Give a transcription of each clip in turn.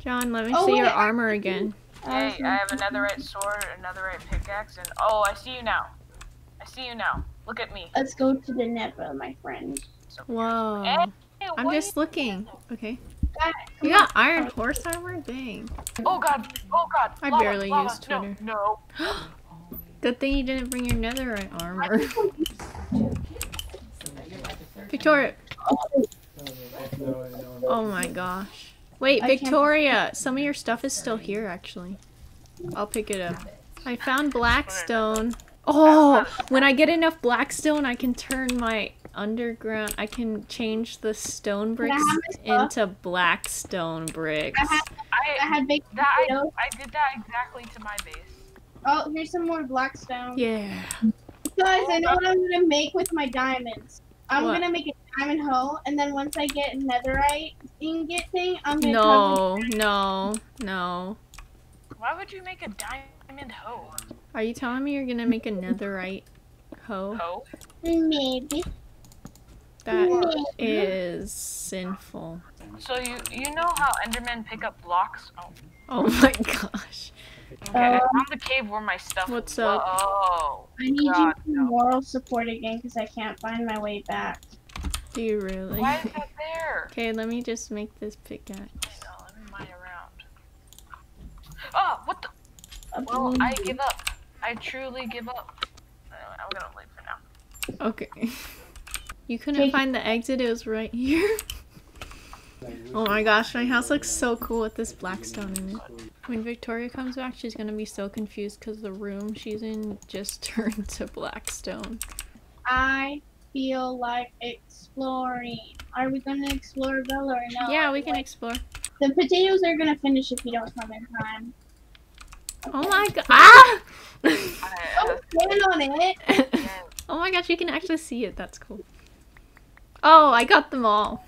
John, let me see your armor again. Hey, I have a netherite sword, a netherite pickaxe, and oh, I see you now. I see you now. Look at me. Let's go to the nether, my friend. Whoa. Hey, I'm just looking. Okay. Guys, You got iron horse armor? Dang. Oh god! Oh god! I Lava, barely lava. use Twitter. No. Good thing you didn't bring your netherite armor. Victoria. Oh my gosh. Wait, Victoria, some of your stuff is still here actually. I'll pick it up. I found blackstone. Oh, when I get enough blackstone, I can turn my underground, I can change the stone bricks into blackstone bricks. I had baked potatoes. I did that exactly to my base. Oh, here's some more blackstone. Yeah. Guys, I know what I'm gonna make with my diamonds. I'm What? gonna make a diamond hoe, and then once I get a netherite ingot thing, I'm gonna No. Why would you make a diamond hoe? Are you telling me you're gonna make a netherite hoe? Hoe? Maybe. That is sinful. So you know how Endermen pick up blocks? Oh. Oh my gosh. Okay, I found the cave where my stuff. What's up? Oh. I need you for moral support again because I can't find my way back. Do you really? Why is that there? Okay, let me just make this pickaxe. I know, let me mine around. Oh, what the? Well, I give up. I truly give up. I'm gonna leave for now. Okay. You couldn't find the exit, it was right here. Oh my gosh, my house looks so cool with this blackstone in it. When Victoria comes back, she's gonna be so confused because the room she's in just turned to blackstone. I feel like exploring. Are we gonna explore, Bella, or no? Yeah, we can explore. The potatoes are gonna finish if you don't come in time. Oh my god. Ah! Don't stand on it. Oh my gosh, you can actually see it. That's cool. Oh, I got them all.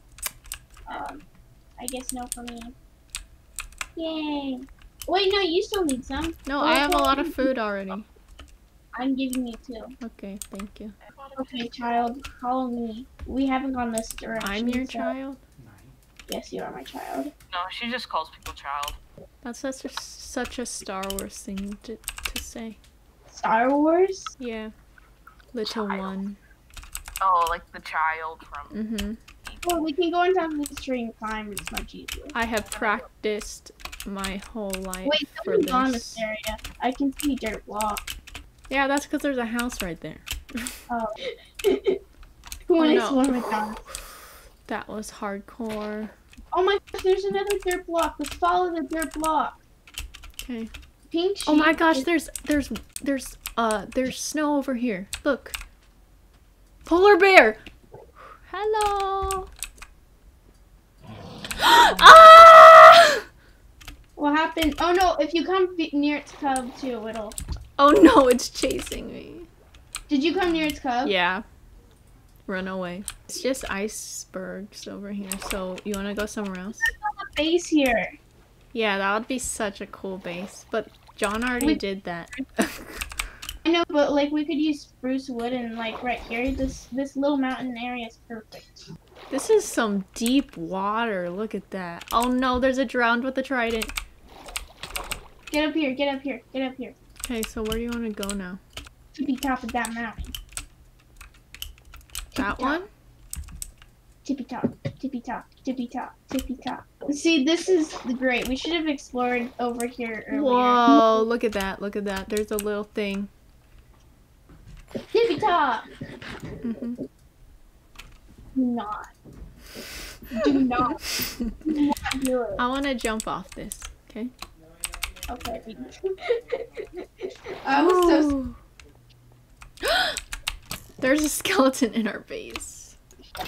I guess no for me. Yay. Wait, no, you still need some. No, I have a lot of food already. I'm giving you 2. Okay, thank you. Okay, child, follow me. We haven't gone this direction. I'm your child? Yes, you are my child. No, she just calls people child. That's such a Star Wars thing to say. Star Wars? Yeah. Little Child. one. Oh, like the child from. Mm-hmm. Well, we can go on top of the tree and climb. It's much easier. I have practiced my whole life Wait, for someone's on this this. area. I can see dirt block. Yeah, that's because there's a house right there. Oh. Who Oh, I no. swear with that. That was hardcore. Oh my gosh, there's another dirt block. Let's follow the dirt block. Okay. Pink sheep. Oh my gosh, there's snow over here. Look. Polar bear. Hello. Ah! What happened? Oh no, if you come near its cub too, it'll... Oh no, it's chasing me. Did you come near its cub? Yeah. Run away. It's just icebergs over here, so you want to go somewhere else? There's a base here. Yeah, that would be such a cool base, but John already did that. I know, but like we could use spruce wood and like right here, this little mountain area is perfect. This is some deep water. Look at that. Oh no, there's a drowned with a trident. Get up here, get up here, get up here. Okay, so where do you want to go now? Tippy top of that mountain. That one? Tippy top, tippy top, tippy top, tippy top. See, this is great. We should have explored over here earlier. Whoa, look at that, look at that. There's a little thing. Tippy top! Mm-hmm. Do not. Do not. Do not do it. I want to jump off this, okay? Okay. I was so... There's a skeleton in our base.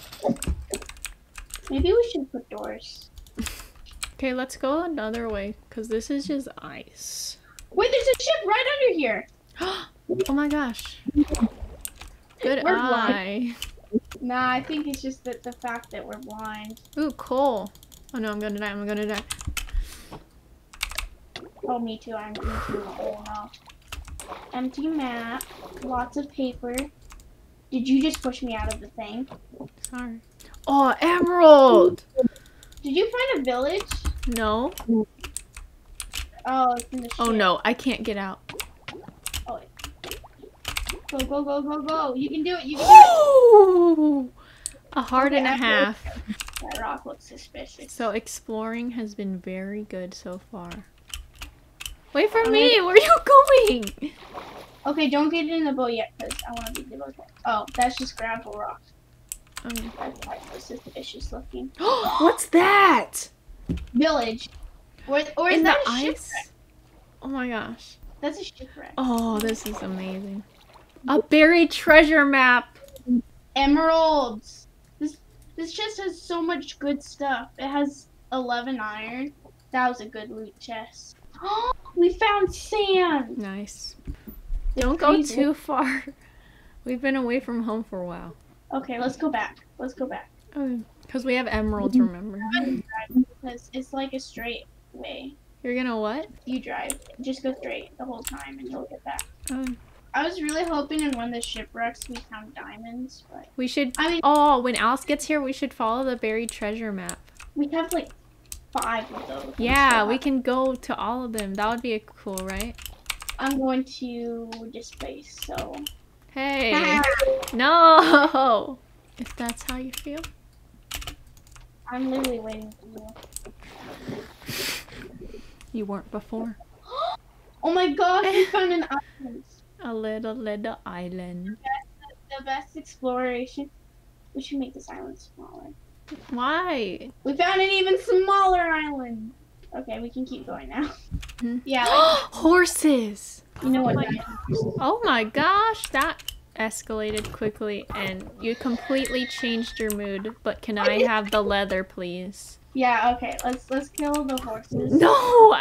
Maybe we should put doors. Okay, let's go another way, because this is just ice. Wait, there's a ship right under here! Oh my gosh. Good We're eye. Nah, I think it's just the fact that we're blind. Ooh, coal. Oh no, I'm gonna die, I'm gonna die. Oh, me too, I'm me too. Oh no. Empty map, lots of paper. Did you just push me out of the thing? Sorry. Oh, emerald! Did you find a village? No. Oh, it's in the ship. Oh no, I can't get out. Oh, wait. Go, go, go, go, go. You can do it. You can do it. A heart and a half. That rock looks suspicious. So exploring has been very good so far. Wait for me! Where are you going? Okay, don't get in the boat yet, because I want to be the boat. Oh, that's just gravel rock. That's why it's suspicious looking. What's that? Village. Or is In that the a ice? shipwreck? Oh my gosh. That's a shipwreck. Oh, this is amazing. A buried treasure map. Emeralds. This chest has so much good stuff. It has 11 iron. That was a good loot chest. Oh, we found sand. Nice. The Don't go trees too far. We've been away from home for a while. Okay, let's go back. Let's go back. Because we have emeralds, remember? Because it's like a straight way. You're gonna what? You drive. Just go straight the whole time and you'll get back. Oh. I was really hoping in one of the shipwrecks we found diamonds, but We should. I mean, Oh, when Alice gets here, we should follow the buried treasure map. we have like 5 of those. Yeah, we can go to all of them. That would be cool, right? I'm going to displace, so. Hey. No! If that's how you feel. I'm literally waiting for you. You weren't before. Oh my gosh, we found an island. A little island. The best exploration. We should make this island smaller. Why? We found an even smaller island. Okay, we can keep going now. Yeah, like, Horses! you know what? Oh my gosh, that escalated quickly and you completely changed your mood. But can I have the leather, please? Yeah, okay, let's kill the horses. No!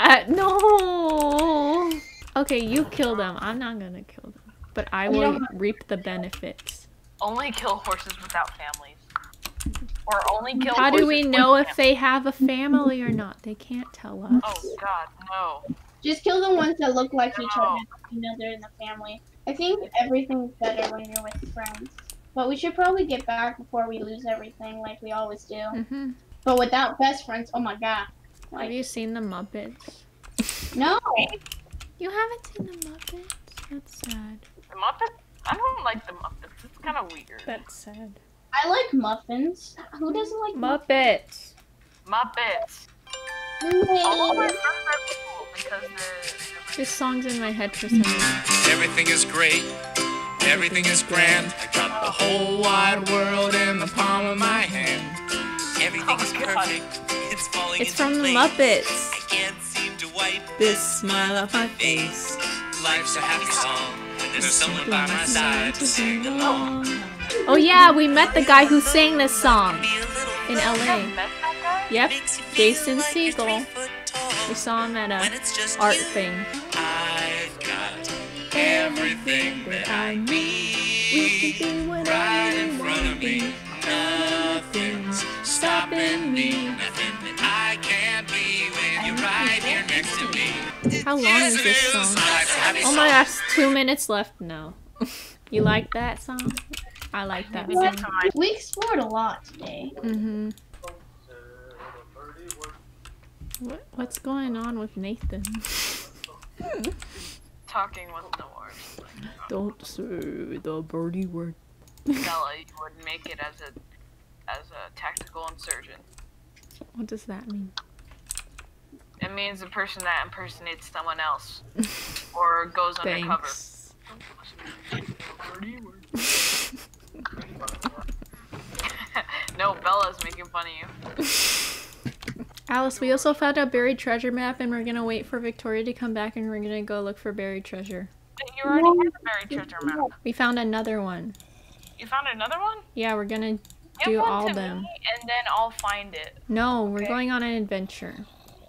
No! Okay, you kill them. I'm not gonna kill them. But I will reap the benefits. Only kill horses without families. Or only kill How do horses we with know if families. they have a family or not? They can't tell us. Oh god, no. Just kill the ones that look like each No. other. You know they're in the family. I think everything's better when you're with friends. But we should probably get back before we lose everything like we always do. Mm-hmm. But without best friends, oh my god. Have Like, you seen the Muppets? no! You haven't seen the Muppets? That's sad. The Muppets? I don't like the Muppets. It's kind of weird. That's sad. I like muffins. Who doesn't like Muppets! Muppets. All of my muffins? friends are cool because they're This song's in my head for some reason. Everything is great. Everything is grand. I got the whole wide world in the palm of my hand. Everything is perfect. It's falling It's into from the place. Muppets. I can't seem to wipe This smile off my face. Life's a happy song when there's someone by my side to sing along. Oh yeah, we met the guy who sang this song Be a little in met LA. that guy? Yep, makes you feel Jason like you're Segel. 3 foot tall. We saw him at When a it's just art you, thing. I've got everything that I need right in front of me. Nothing's stopping me. Nothing that I can't be when you're right here next to me. How long Yes, is it this is. song? Life's a happy Oh my song. gosh, 2 minutes left. No. You like that song? I like that Maybe song. that's my We explored a lot today. Mm-hmm. What's going on with Nathan? talking with the words. Don't say the birdie word. Bella, you would make it as a tactical insurgent. What does that mean? It means a person that impersonates someone else or goes undercover. Thanks. No, Bella's making fun of you. Alice, we also found a buried treasure map and we're gonna wait for Victoria to come back and we're gonna go look for buried treasure. You already had the buried treasure map. We found another one. You found another one? Yeah, we're gonna Give do one all to of them. me and then I'll find it. No, we're Okay. going on an adventure.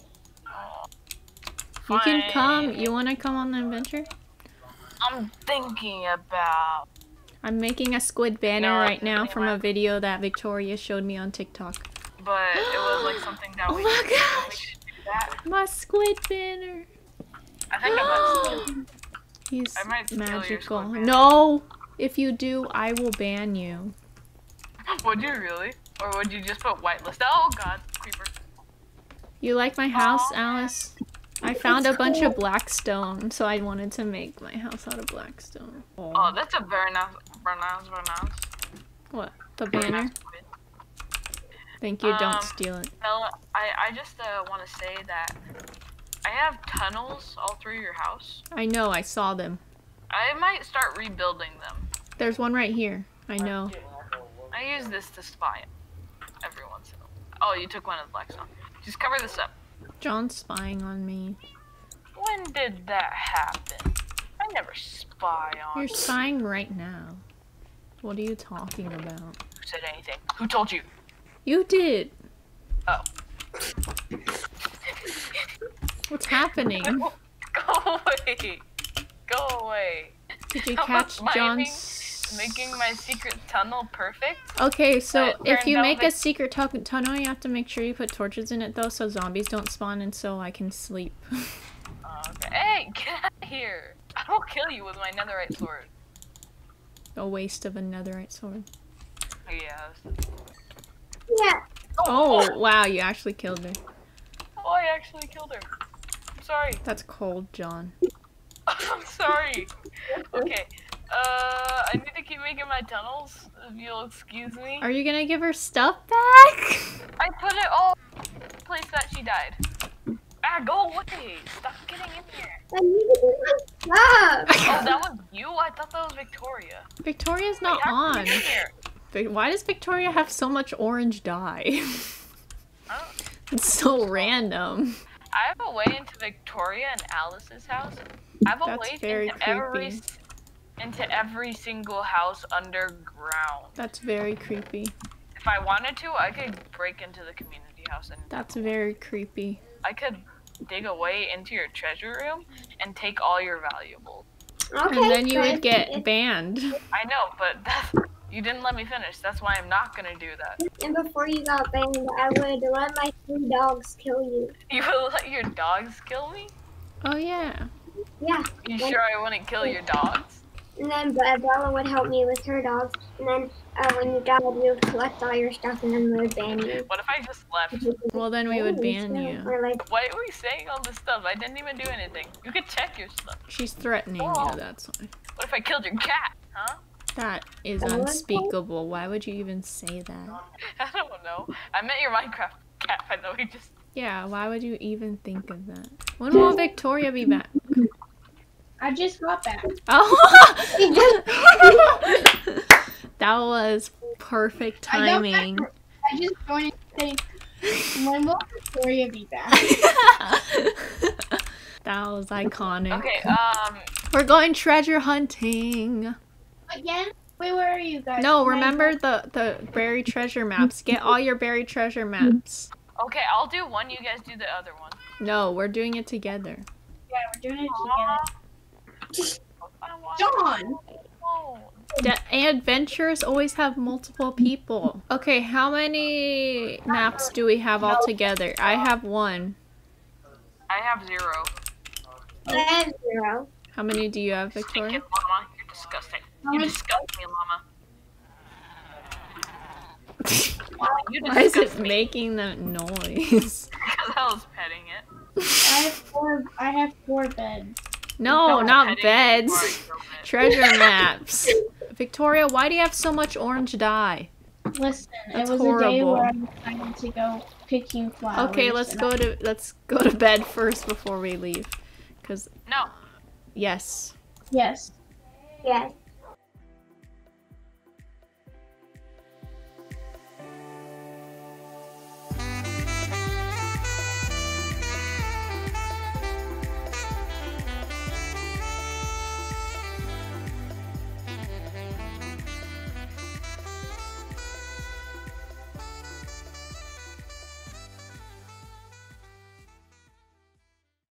You can come. You wanna come on the adventure? I'm thinking about. I'm making a squid banner No, right now anyway. from a video that Victoria showed me on TikTok. But it was like something that Oh we, my we gosh! should do that. My squid banner! I think I might. He's I might steal your magical. squid banner. No! If you do, I will ban you. Would you really? Or would you just put whitelist? Oh god, creeper. You like my house, Alice? I found a bunch of black stone, so I wanted to make my house out of black stone. Oh, that's a very nice. What? The banner? Thank you, don't steal it. Bella, I just want to say that I have tunnels all through your house. I know, I saw them. I might start rebuilding them. There's one right here. I know. I use this to spy every once in a while. Oh, you took one of the black stone. Just cover this up. John's spying on me. When did that happen? I never spy on You're you. spying right now. What are you talking about? Who said anything? Who told you? You did. Oh. What's happening? Go away. Go away. Did you How catch about John's... Making my secret tunnel perfect? Okay, so But if you turned make out a secret tunnel, you have to make sure you put torches in it though, so zombies don't spawn and so I can sleep. Okay. Hey, get out of here! I will kill you with my netherite sword. A waste of a netherite sword. Yeah. Yeah. Oh, wow, you actually killed her. Oh, I actually killed her. I'm sorry. That's cold, John. I'm sorry. Okay. I need to keep making my tunnels, if you'll excuse me. Are you gonna give her stuff back? I put it all in the place that she died. Ah, go away! Stop getting in here. I need to do my stuff. Oh, that was you? I thought that was Victoria. Victoria's not Wait, how on. did you get in here? Why does Victoria have so much orange dye? Oh. It's so random. I have a way into Victoria and Alice's house. I have a That's way very into every single house underground. That's very creepy. If I wanted to, I could break into the community house and That's very creepy. I could dig a way into your treasure room and take all your valuables. Okay. And then you but would get banned. I know, but you didn't let me finish. That's why I'm not gonna do that. And before you got banned, I would let my 3 dogs kill you. You will let your dogs kill me? Oh yeah. Yeah. You sure I wouldn't kill your dogs? And then Bella would help me with her dogs. And then when you died, we would collect all your stuff and then we would ban you. What if I just left? Well, then we would ban you. Or like, Why are we saying all this stuff? I didn't even do anything. You could check your stuff. She's threatening Oh. you, that's why. What if I killed your cat? Huh? That is That would- unspeakable. Why would you even say that? I don't know. I meant your Minecraft cat, by the way. Just Yeah, why would you even think of that? When will Victoria be back? I just got back. Oh! That was perfect timing. I just joined and say, when will Victoria be back? That was iconic. okay. We're going treasure hunting. Again? Wait, where are you guys? No, remember the buried treasure maps. Get all your buried treasure maps. Okay, I'll do one. You guys do the other one. No, we're doing it together. Yeah, we're doing it together. John. Adventures always have multiple people. Okay, how many maps do we have all together? I have 1. I have 0. I have 0. How many do you have, Stink Victoria? it, Mama. You're disgusting. You disgust me, Mama. You Why is disgust it me. making that noise? Because I was petting it. I have 4 beds. No, not Petting beds. before I drove it. Treasure maps. Victoria, why do you have so much orange dye? Listen, That's it was a day horrible. where I decided to go picking flowers. Okay, let's and go to bed first before we leave. Cause No. yes. Yes. Yes.